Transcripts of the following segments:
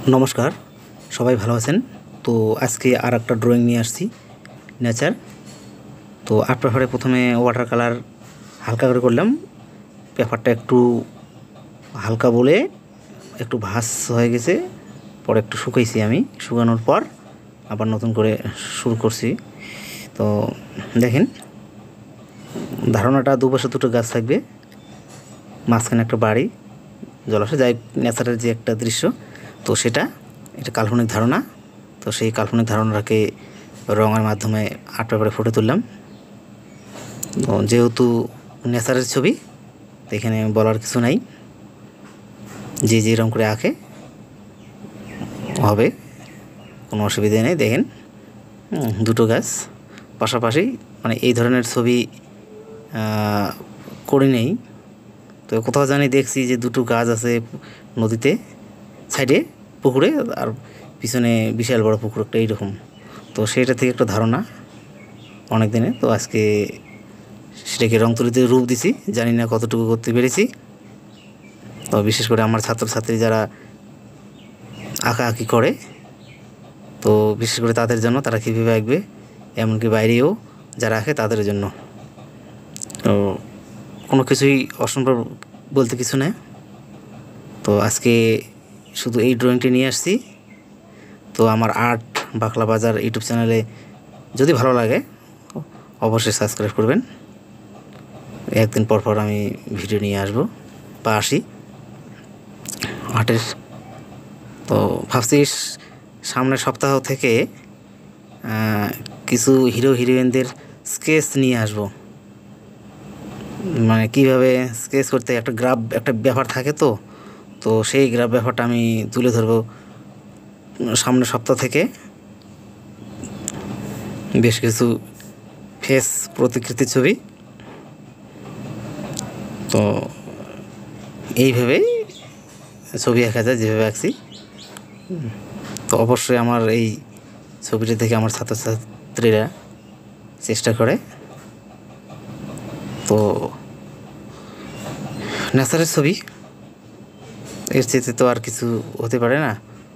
নমস্কার, সবাই ভালো আছেন। তো আজকে আর একটা ড্রয়িং নিয়ে আসছি, নেচার। তো আর্ট পেপারে প্রথমে ওয়াটার কালার হালকা করে করলাম, পেপারটা একটু হালকা বলে একটু ভাঁজ হয়ে গেছে, পরে একটু শুকাইছি আমি, শুকানোর পর আবার নতুন করে শুরু করছি। তো দেখেন, ধারণাটা দুপাশে দুটো গাছ থাকবে, মাঝখানে একটা বাড়ি, জলাশয়, যাই নেচারের যে একটা দৃশ্য। তো এটা কাল্পনিক ধারণা। তো সেই কাল্পনিক ধারণাটাকে রঙের মাধ্যমে আর্ট পেপারে ফুটে তুললাম। তো যেহেতু নেচারের ছবি, তো এখানে বলার কিছু নাই, যে রকম করে আঁকে হবে, কোনো অসুবিধা নেই। দেখেন, দুটো গাছ পাশাপাশি, মানে এই ধরনের ছবি করি নেই। তো কোথাও জানি দেখছি যে দুটো গাছ আছে নদীতে, সাইডে পুকুরে, আর পিছনে বিশাল বড় পুকুর একটা, এইরকম। তো সেটা থেকে একটা ধারণা অনেক দিনে। তো আজকে সেটাকে রং তুলিতে রূপ দিছি, জানি না কতটুকু করতে পেরেছি। তো বিশেষ করে আমার ছাত্রছাত্রী যারা আঁকাআঁকি করে, তো বিশেষ করে তাদের জন্য, তারা কীভাবে আঁকবে, এমনকি বাইরেও যারা আঁকে তাদের জন্য। তো কোনো কিছুই অসম্ভব বলতে কিছু নেই। তো আজকে শুধু এই ড্রয়িংটি নিয়ে আসছি। তো আমার আর্ট বাকলা বাজার ইউটিউব চ্যানেলে যদি ভালো লাগে অবশ্যই সাবস্ক্রাইব করবেন। একদিন পর পর আমি ভিডিও নিয়ে আসবো বা আসি আর্টের। তো ভাবছি সামনের সপ্তাহ থেকে কিছু হিরো হিরোইনদের স্কেচ নিয়ে আসবো। মানে কীভাবে স্কেচ করতে একটা গ্রাফ, একটা ব্যাপার থাকে, তো সেই গ্রাফ ব্যাপারটা আমি তুলে ধরবো সামনের সপ্তাহ থেকে। বেশ কিছু ফেস প্রতিকৃতির ছবি, তো এইভাবেই ছবি আঁকা যায় যেভাবে আঁকছি। তো অবশ্যই আমার এই ছবিটা দেখে আমার ছাত্রছাত্রীরা চেষ্টা করে। তো নেচারের ছবি, এর চেয়ে তো আর কিছু হতে পারে না,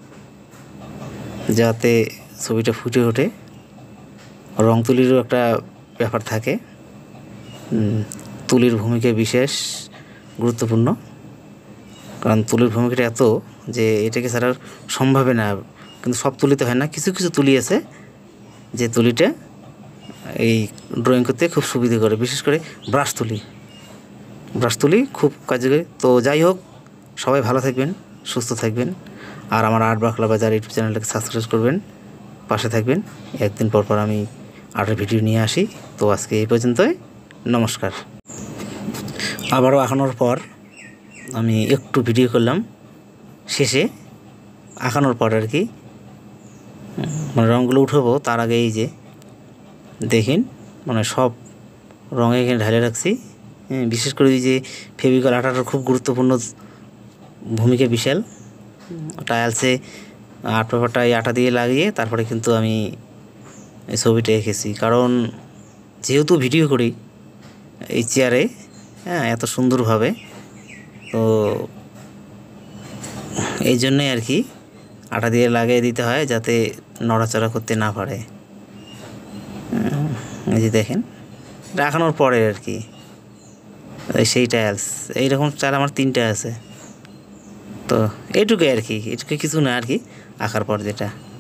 যাতে ছবিটা ফুটে ওঠে। রং তুলিরও একটা ব্যাপার থাকে, তুলির ভূমিকা বিশেষ গুরুত্বপূর্ণ, কারণ তুলির ভূমিকাটা এত যে এটাকে ছাড়া সম্ভবই না। কিন্তু সব তুলিতে হয় না, কিছু কিছু তুলি আছে যে তুলিটা এই ড্রয়িং করতে খুব সুবিধা করে, বিশেষ করে ব্রাশ তুলি খুব কার্যকরী। তো যাই হোক, সবাই ভালো থাকবেন, সুস্থ থাকবেন, আর আমার আর্ট বাকলা বাজার ইউটিউব চ্যানেলটাকে সাবস্ক্রাইব করবেন, পাশে থাকবেন। একদিন পর পর আমি আর্টের ভিডিও নিয়ে আসি। তো আজকে এই পর্যন্তই, নমস্কার। আবারও আঁকানোর পর আমি একটু ভিডিও করলাম শেষে, আঁকানোর পর আর কি, মানে রঙগুলো উঠাবো তার আগে এই যে দেখেন, মানে সব রঙে এখানে ঢালে রাখছি। বিশেষ করে এই যে ফেভিকল আঠাটার খুব গুরুত্বপূর্ণ ভূমিকা বিশাল। টাইলসে আর্ট পেপারটা এই আটা দিয়ে লাগিয়ে তারপরে কিন্তু আমি এই ছবিটা এঁকেছি, কারণ যেহেতু ভিডিও করি এই চেয়ারে, এত সুন্দরভাবে, তো এই জন্যই আর কি আটা দিয়ে লাগিয়ে দিতে হয়, যাতে নড়াচড়া করতে না পারে। এই যে দেখেন, রাখানোর পরে আর কি সেই টাইলস, এইরকম চাল আমার 3টা আছে। তো এইটুকুই আর কি, এটুকু কিছু না আর কি, আঁকার পর যেটা।